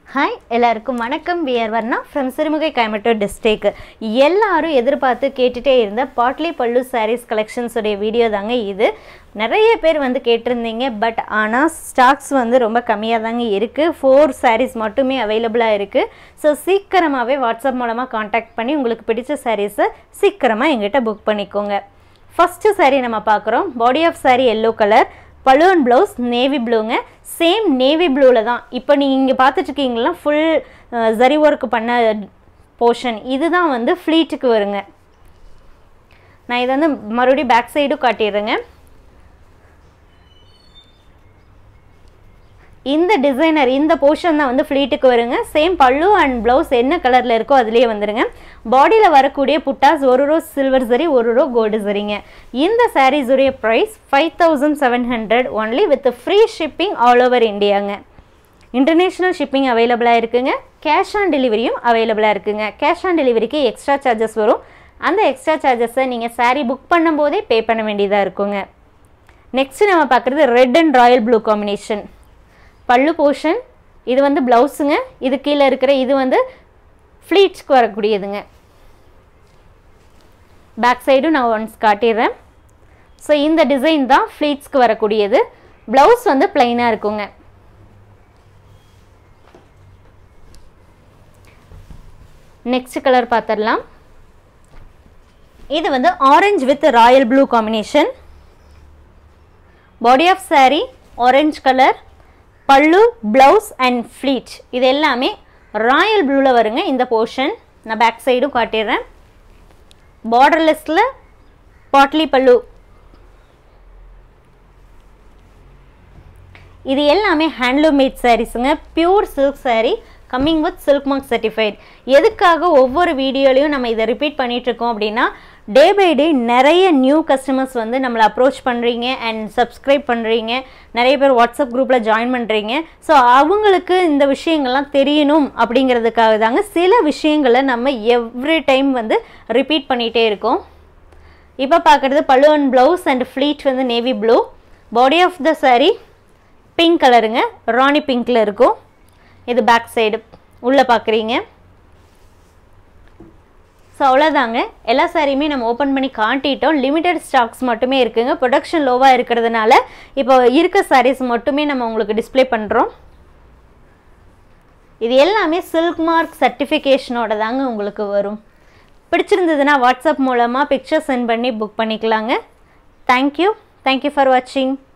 Hi, எல்லாருக்கும் வணக்கம். We are Varnaa from Sirumugai Coimbatore district. எல்லாரும் எதிர்பார்த்து கேட்டுட்டே இருந்த பாட்லி பல்லு sarees collections உடைய வீடியோ தாங்க இது. நிறைய பேர் வந்து கேட்டிருந்தீங்க பட் ஆனா ஸ்டாக்ஸ் வந்து ரொம்ப கம்மியா தாங்க இருக்கு. 4 sarees மட்டுமே அவேலபிளா இருக்கு. சோ சீக்கிரமாவே வாட்ஸ்அப் மூலமா कांटेक्ट பண்ணி உங்களுக்கு பிடிச்ச sarees சீக்கிரமா எங்கிட்ட புக் பண்ணிக்கோங்க. First saree நம்ம பார்க்கறோம். Body of saree yellow color. Pallu and blouse navy blue ங்க சேம் navy blue ல தான் இப்போ நீங்க இங்க பார்த்துட்டு இருக்கீங்களா full zari work பண்ண portion இதுதான் வந்து ஃப்ளீட்டுக்கு வருங்க நான் இத வந்து மறுபடியும் பேக் சைடு காட்டிறேங்க இந்த டிசைனர் இந்த portion தான் வந்து ஃப்ளீட்டுக்கு வருங்க சேம் பல்லு and blouse என்ன கலர்ல இருக்கோ அதுலயே வந்துருங்க பாடியில வரக்கூடிய புட்டாஸ் ஒரு ரோ சில்வர் ஜரி ஒரு ரோ கோல்ட் ஜரிங்க இந்த sarees உடைய price 5700 only with free shipping all over Indiaங்க international shipping available இருக்குங்க cash on deliveryயும் available இருக்குங்க cash on deliveryக்கு extra charges வரும் அந்த extra charges நீங்க saree book பண்ணும்போதே pay பண்ண வேண்டியதா இருக்குங்க next நாம பார்க்கிறது red and royal blue combination பல்லு portion இது வந்து ப்ளவுஸ்ங்க இது கீழ இருக்கிற இது வந்து ஃப்ளீட்ஸ்க்கு வரக்கூடியதுங்க பேக் சைடு நான் ஒன்ஸ் காட்டிறேன் சோ இந்த டிசைன் தான் ஃப்ளீட்ஸ்க்கு வரக்கூடியது ப்ளவுஸ் வந்து ப்ளைனா இருக்குங்க நெக்ஸ்ட் கலர் பார்த்தறலாம் இது வந்து orange with royal blue combination body of saree orange colour பல்லு blouse and fleet இது எல்லாமே ராயல் ப்ளூல வருங்க இந்த போர்ஷன் நான் பேக் சைடும் காட்டிறேன் borderlessல பாட்லி பல்லு இது எல்லாமே ஹேண்ட்லூம் மேட் sareesங்க pure silk saree coming with silk mark certified எதுக்காக ஒவ்வொரு வீடியோலயும் நம்ம இத ரிப்பீட் பண்ணிட்டு இருக்கோம் அப்படினா டே பை டே நிறைய நியூ கஸ்டமர்ஸ் வந்து நம்மள அப்ரோச் பண்றீங்க and subscribe பண்றீங்க நிறைய பேர் வாட்ஸ்அப் குரூப்ல ஜாயின் பண்றீங்க சோ அவங்களுக்கு இந்த விஷயங்கள்லாம் தெரியணும் அப்படிங்கிறதுக்காக தாங்க சில விஷயங்களை நம்ம எவ்ரி டைம் வந்து ரிப்பீட் பண்ணிட்டே இருக்கோம் இப்போ பார்க்கிறது பல்லு and blouse and fleet வந்து navy blue body of the saree pink கலருங்க ராணி பிங்க்ல இருக்கும் இது பேக் சைடு உள்ள பார்க்கறீங்க சோ அவ்வளவுதாங்க எல்லா சாரியுமே நம்ம ஓபன் பண்ணி காட்டிட்டோம் லிமிட்டட் ஸ்டாக்ஸ் மட்டுமே இருக்குங்க ப்ரொடக்ஷன் லோவா இருக்குிறதுனால இப்போ இருக்க sarees மட்டுமே நம்ம உங்களுக்கு டிஸ்ப்ளே பண்றோம் இது எல்லாமே silk mark certificationோட தாங்க உங்களுக்கு வரும் பிடிச்சிருந்ததுனா வாட்ஸ்அப் மூலமா பிக்சர் சென்ட் பண்ணி புக் பண்ணிக்கலாங்க Thank you for watching